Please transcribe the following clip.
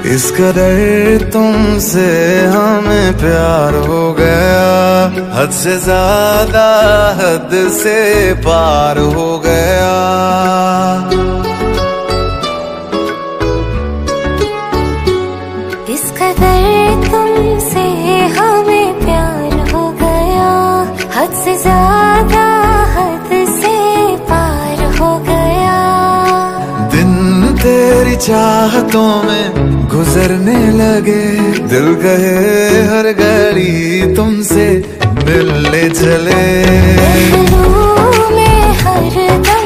इस कदर तुमसे हमें प्यार हो गया, हद से ज्यादा हद से पार हो गया। इस कदर तुमसे हमें प्यार हो गया, हद से ज्यादा हद से पार हो गया। दिन तेरी चाहतों में गुजरने लगे, दिल कहे हर घड़ी तुमसे मिलने चले। में हर